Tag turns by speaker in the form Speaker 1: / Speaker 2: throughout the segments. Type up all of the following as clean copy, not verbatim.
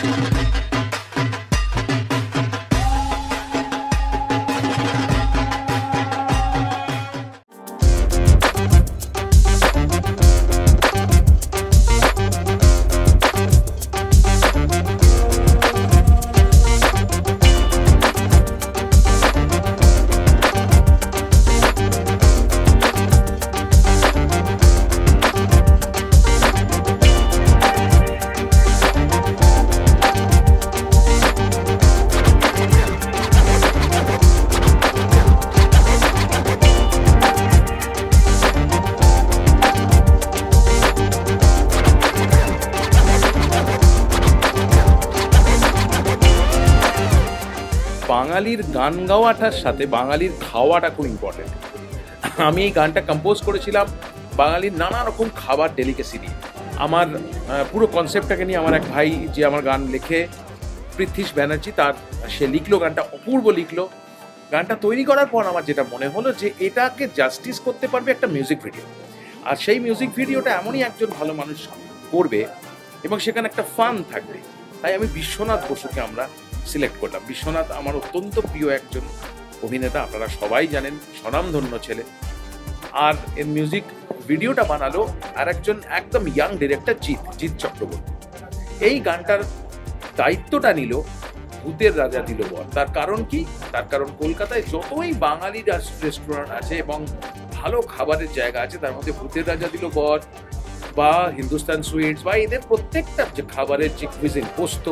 Speaker 1: বাঙালির গান গাওয়াটার সাথে বাঙালির খাওয়াটা খুব ইম্পর্টেন্ট। আমি এই গানটা কম্পোজ করেছিলাম বাঙালির নানা রকম খাবার ডেলিকেসি নিয়ে। আমার পুরো কনসেপ্টটাকে নিয়ে আমার এক ভাই যে আমার গান লেখে, পৃথ্বীশ ব্যানার্জি, সে লিখলো গানটা, অপূর্ব লিখলো। গানটা তৈরি করার পর আমার যেটা মনে হলো যে এটাকে জাস্টিস করতে পারবে একটা মিউজিক ভিডিও, আর সেই মিউজিক ভিডিওটা এমনই একজন ভালো মানুষ করবে এবং সেখানে একটা ফান থাকবে। তাই আমি বিশ্বনাথ বসুকে আমরা সিলেক্ট করলাম। বিশ্বনাথ আমার অত্যন্ত প্রিয় একজন অভিনেতা, আপনারা সবাই জানেন, স্বনামধন্য ছেলে। আর এর মিউজিক ভিডিওটা বানালো আর একজন একদম ইয়াং ডিরেক্টর জিৎ চক্রবর্তী। এই গানটার দায়িত্বটা নিল ভূতের রাজা দিল বর। তার কারণ কি? তার কারণ কলকাতায় যতই বাঙালি রেস্টুরেন্ট আছে এবং ভালো খাবারের জায়গা আছে, তার মধ্যে ভূতের রাজা দিল বর বা হিন্দুস্তান সুইটস বা এদের প্রত্যেকটা যে খাবারের যে কুইজিন, পোস্ত,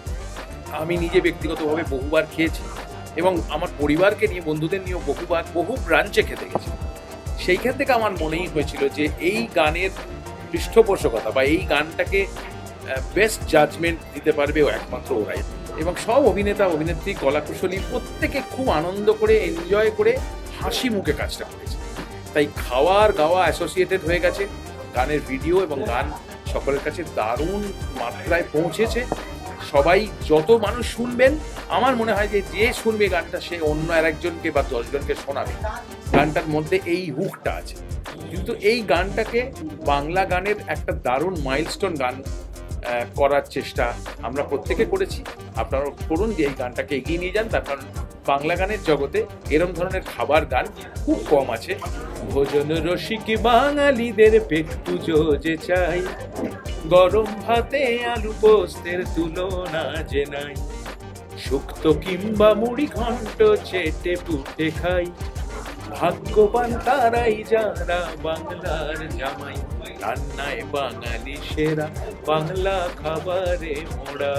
Speaker 1: আমি নিজে ব্যক্তিগতভাবে বহুবার খেয়েছি এবং আমার পরিবারকে নিয়ে, বন্ধুদের নিয়েও বহু ব্রাঞ্চে খেতে গেছি। সেইখান থেকে আমার মনেই হয়েছিল যে এই গানের পৃষ্ঠপোষকতা বা এই গানটাকে বেস্ট জাজমেন্ট দিতে পারবে একমাত্র ওরাই। এবং সব অভিনেতা অভিনেত্রী কলাকুশলী প্রত্যেকে খুব আনন্দ করে, এনজয় করে, হাসি মুখে কাজটা করেছে। তাই খাওয়ার গাওয়া অ্যাসোসিয়েটেড হয়ে গেছে। গানের ভিডিও এবং গান সকলের কাছে দারুণ মাত্রায় পৌঁছেছে। সবাই, যত মানুষ শুনবেন, আমার মনে হয় যে শুনবে গানটা সে অন্য আরেকজনকে বা 10 জনকে শোনাবে। গানটার মধ্যে এই হুকটা আছে। কিন্তু এই গানটাকে বাংলা গানের একটা দারুণ মাইলস্টোন গান করার চেষ্টা আমরা প্রত্যেকে করেছি। আপনারা করুন যে এই গানটাকে এগিয়ে নিয়ে যান। তার কারণ বাংলা গানের জগতে এরম ধরনের খাবার গান খুব কম আছে। ভোজন রসিক বাঙালিদের পেট পুজো যে চাই, গরম ভাতে আলু পোস্তের তুলনা যে নাই, শুক্তো কিংবা মুড়ি ঘন্ট চেটে পুটে খাই, ভাগ্যবান তারাই যারা বাংলার জামাই, রান্নায় বাঙালি সেরা, বাংলা খাবারে মোড়া।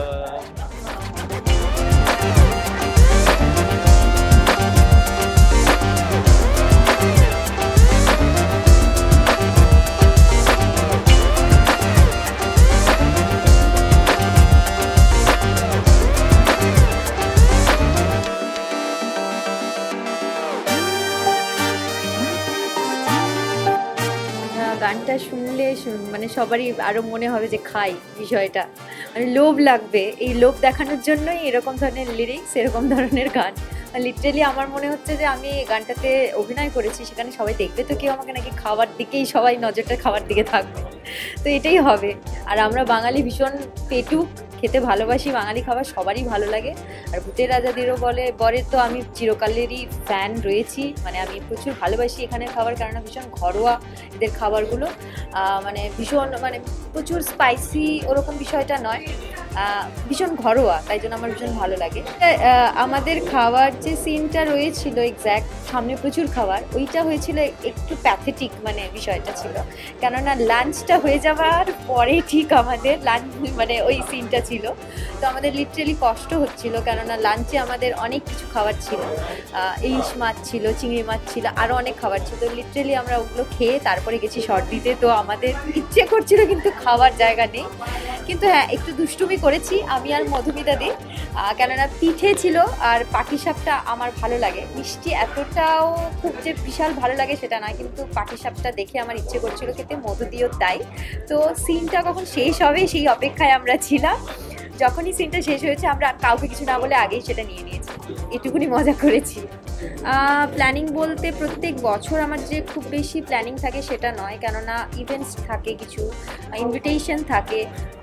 Speaker 2: গানটা শুনলে মানে সবারই আরও মনে হবে যে খাই, বিষয়টা মানে লোভ লাগবে। এই লোভ দেখানোর জন্যই এরকম ধরনের লিরিক্স, এরকম ধরনের গান। লিটারেলি আমার মনে হচ্ছে যে আমি গানটাতে অভিনয় করেছি, সেখানে সবাই দেখবে তো কেউ আমাকে নাকি খাবার দিকেই, সবাই নজরটা খাবার দিকে থাকবে, তো এটাই হবে। আর আমরা বাঙালি ভীষণ পেটুক, খেতে ভালোবাসি, বাঙালি খাবার সবারই ভালো লাগে। আর ভূতের রাজা দিলো বরের তো আমি চিরকালেরই ফ্যান রয়েছি। মানে আমি প্রচুর ভালোবাসি এখানের খাবার, কারণ ভীষণ ঘরোয়া এদের খাবারগুলো, মানে ভীষণ, মানে প্রচুর স্পাইসি ওরকম বিষয়টা নয়, ভীষণ ঘরোয়া, তাই জন্য আমার ভীষণ ভালো লাগে। আমাদের খাওয়ার যে সিনটা রয়েছিল এক্স্যাক্ট সামনে প্রচুর খাবার, ওইটা হয়েছিল একটু প্যাথেটিক, মানে বিষয়টা ছিল, কেননা লাঞ্চটা হয়ে যাওয়ার পরে ঠিক আমাদের লাঞ্চ, মানে ওই সিনটা ছিল। তো আমাদের লিটারেলি কষ্ট হচ্ছিল, কেননা লাঞ্চে আমাদের অনেক কিছু খাবার ছিল, ইলিশ মাছ ছিল, চিংড়ি মাছ ছিল, আরও অনেক খাবার ছিল। তো লিটারেলি আমরা ওগুলো খেয়ে তারপরে গেছি শর্ট দিতে। তো আমাদের ইচ্ছে করছিল কিন্তু খাওয়ার জায়গা নেই। কিন্তু হ্যাঁ, একটু দুষ্টুমি করেছি আমি আর মধুমিতা দি, কেননা পিঠে ছিল আর পাটিসাপটা আমার ভালো লাগে। মিষ্টি এতটাও খুব যে বিশাল ভালো লাগে সেটা নয়, কিন্তু পাটিসাপটা দেখে আমার ইচ্ছে করছিল খেতে, মধু দিয়েও তাই। তো সিনটা কখন শেষ হবে সেই অপেক্ষায় আমরা ছিলাম। যখনই সিনটা শেষ হয়েছে আমরা কাউকে কিছু না বলে আগেই সেটা নিয়ে নিয়েছি, এটুকুনি মজা করেছি। প্ল্যানিং বলতে প্রত্যেক বছর আমার যে খুব বেশি প্ল্যানিং থাকে সেটা নয়, কেননা ইভেন্টস থাকে, কিছু ইনভিটেশন থাকে,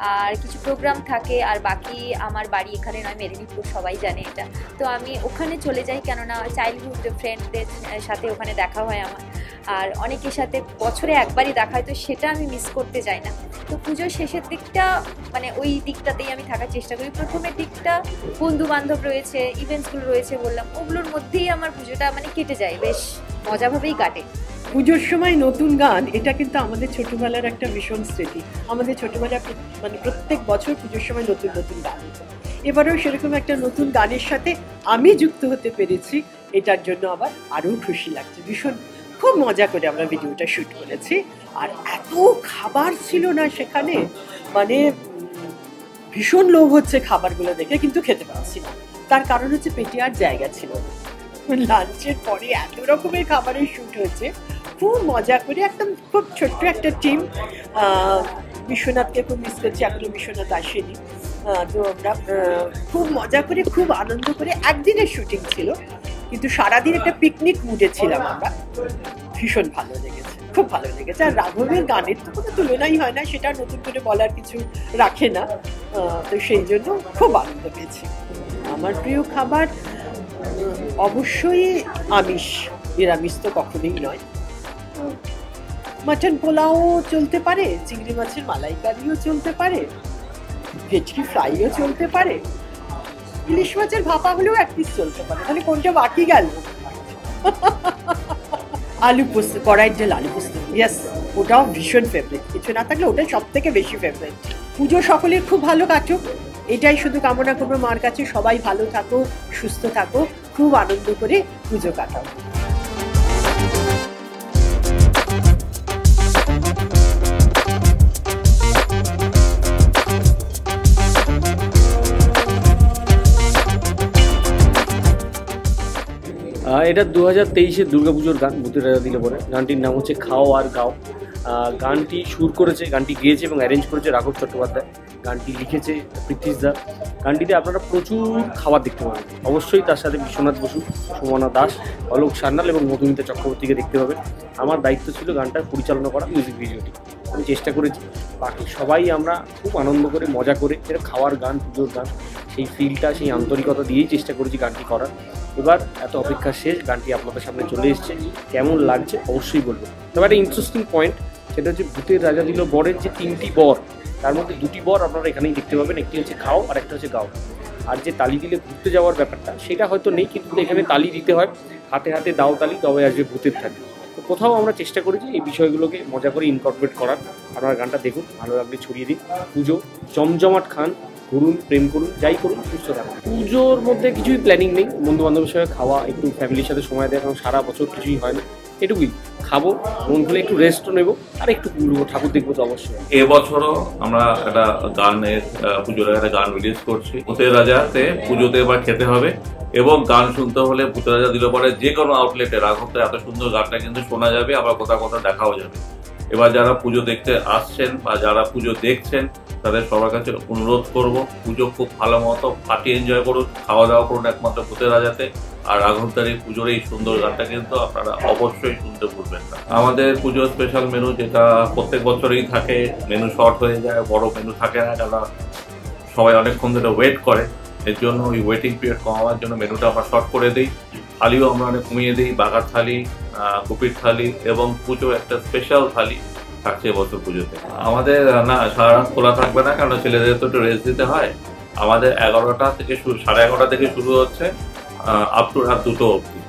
Speaker 2: আর কিছু প্রোগ্রাম থাকে, আর বাকি আমার বাড়ি এখানে নয়, মেদিনীপুর, সবাই জানে এটা। তো আমি ওখানে চলে যাই, কেননা চাইল্ডহুড ফ্রেন্ডদের সাথে ওখানে দেখা হয় আমার, আর অনেকের সাথে বছরে একবারই দেখা হয়, তো সেটা আমি মিস করতে চাই না। তো পুজোর শেষের দিকটা মানে ওই দিকটাতেই আমি থাকার চেষ্টা করি। প্রথমের দিকটা বন্ধু বান্ধব রয়েছে, ইভেন্টসগুলো রয়েছে বললাম, ওগুলোর মধ্যেই আমার পুজোটা মানে কেটে যায়, বেশ মজাভাবেই কাটে।
Speaker 3: পুজোর সময় নতুন গান, এটা কিন্তু আমাদের ছোটবেলার একটা ভীষণ স্মৃতি। আমাদের ছোটবেলা মানে প্রত্যেক বছর পুজোর সময় নতুন নতুন গান হতো। এবারেও সেরকম একটা নতুন গানের সাথে আমি যুক্ত হতে পেরেছি, এটার জন্য আবার আরও খুশি লাগছে। ভীষণ খুব মজা করে আমরা ভিডিওটা শ্যুট করেছি। আর এত খাবার ছিল না সেখানে, মানে ভীষণ লোভ হচ্ছে খাবারগুলো দেখে, কিন্তু খেতে পারছি না। তার কারণ হচ্ছে পেটে আর জায়গা ছিল না। লাঞ্চের পরে এত রকমের খাবারের শ্যুট হয়েছে, খুব মজা করে, একদম খুব ছোট্ট একটা টিম। বিশ্বনাথকে খুব মিস করছি, এখনো বিশ্বনাথ আসেনি। তো আমরা খুব মজা করে, খুব আনন্দ করে, একদিনের শুটিং ছিল, কিন্তু সারাদিন একটা পিকনিক মুডে ছিলাম আমরা। ভীষণ ভালো লেগেছে, খুব ভালো লেগেছে। আর রাঘবের গানের তো কোনো তুলনাই হয় না, সেটা নতুন করে বলার কিছু রাখে না। তো সেই জন্য খুব আনন্দ পেয়েছি। আমার প্রিয় খাবার অবশ্যই আমিষ, নিরামিষ তো কখনোই নয়। মাটন পোলাও চলতে পারে, চিংড়ি মাছের মালাইকারিও চলতে পারে, ভেটকি ফ্রাইও চলতে পারে, ইলিশ মাছের ভাপা হলেও এক পিস চলতে পারে। তাহলে কোনটা বাকি গেল? আলু পোস্ত, কড়াইয়ের ডাল আলু পোস্ত, ইয়েস, ওটাও ভীষণ ফেভারিট। কিছু না থাকলে ওটা সব থেকে বেশি ফেভারিট। পুজো সকলের খুব ভালো কাটুক, এটাই শুধু কামনা করবো মার কাছে। সবাই ভালো থাকো, সুস্থ থাকো, খুব আনন্দ করে পুজো কাটাও।
Speaker 4: এটা 2023-এর দুর্গাপুজোর গান, ভূতের রাজা দিলে পরে। গানটির নাম হচ্ছে খাও আর গাও। গানটি সুর করেছে, গানটি গেয়েছে এবং অ্যারেঞ্জ করেছে রাঘব চট্টোপাধ্যায়। গানটি লিখেছে পৃথ্বীশ দা। গানটিতে আপনারা প্রচুর খাবার দেখতে পাবেন। অবশ্যই তার সাথে বিশ্বনাথ বসু, সুমনা দাস, অলোক সান্যাল এবং মধুমিতা চক্রবর্তীকে দেখতে পাবেন। আমার দায়িত্ব ছিল গানটা পরিচালনা করা, মিউজিক ভিডিওটি আমি চেষ্টা করেছি। বাকি সবাই আমরা খুব আনন্দ করে, মজা করে, যেটা খাওয়ার গান, পুজোর গান, সেই ফিলটা, সেই আন্তরিকতা দিয়েই চেষ্টা করেছি গানটি করার। এবার এত অপেক্ষা শেষ, গানটি আপনাদের সামনে চলে এসেছে। কেমন লাগছে অবশ্যই বলবো। তবে একটা ইন্টারেস্টিং পয়েন্ট, সেটা হচ্ছে ভূতের রাজা দিল বরের যে 3টি বর, তার মধ্যে 2টি বর আপনারা এখানেই দেখতে পাবেন। একটি হচ্ছে খাও আর একটা হচ্ছে গাও। আর যে তালি দিলে ঘুরতে যাওয়ার ব্যাপারটা, সেটা হয়তো নেই, কিন্তু এখানে তালি দিতে হয়, হাতে হাতে দাও তালি, তবে আসবে ভূতের থালি। তো কোথাও আমরা চেষ্টা করেছি এই বিষয়গুলোকে মজা করে ইনকর্পোরেট করার। আপনারা গানটা দেখুন, ভালো লাগলে ছড়িয়ে দিন। পুজো জমজমাট খান, ঘুরুন, প্রেম করুন, যাই করুন, সুস্থ থাকুন। পুজোর মধ্যে কিছুই প্ল্যানিং নেই, বন্ধু বান্ধবের সঙ্গে খাওয়া, একটু ফ্যামিলির সাথে সময় দেওয়া, কারণ সারা বছর কিছুই হয় না। এটুকুই, খাবো, মন খুলে একটু রেস্টও নেবো, আর একটু ঘুরবো, ঠাকুর দেখবো তো অবশ্যই।
Speaker 5: এবছরও আমরা একটা গানের পুজোর একটা গান রিলিজ করছি। ভূতের রাজাতে পুজোতে এবার খেতে হবে এবং গান শুনতে হলে ভূতের রাজা দিল পরে যে কোনো আউটলেটে রাঘবদের এত সুন্দর গানটা কিন্তু শোনা যাবে, আবার কোথাও কোথাও দেখাও যাবে। এবার যারা পুজো দেখতে আসছেন বা যারা পুজো দেখছেন, তাদের সবার কাছে অনুরোধ করব, পুজো খুব ভালো মতো পার্টি এনজয় করুন, খাওয়া দাওয়া করুন একমাত্র ভূতের রাজাতে। আর রাঘবদার এই পুজোর এই সুন্দর গানটা কিন্তু আপনারা অবশ্যই শুনতে ভুলবেন না। আমাদের পুজোর স্পেশাল মেনু, যেটা প্রত্যেক বছরই থাকে, মেনু শর্ট হয়ে যায়, বড় মেনু থাকে না, কারণ সবাই অনেকক্ষণ ধরে ওয়েট করে। এর জন্য ওই ওয়েটিং পিরিয়ড কমাবার জন্য মেনুটা আমরা শর্ট করে দিই। থালিও আমরা অনেক কমিয়ে দিই, বাঘার থালি, কপির থালি এবং পুজো একটা স্পেশাল থালি থাকছে এবছর পুজোতে। আমাদের না সারা রাত খোলা থাকবে না, কারণ ছেলেদের তো একটু রেস্ট দিতে হয়। আমাদের 11টা থেকে 11:30 থেকে শুরু হচ্ছে, আপ টু রাত 2টো অবধি।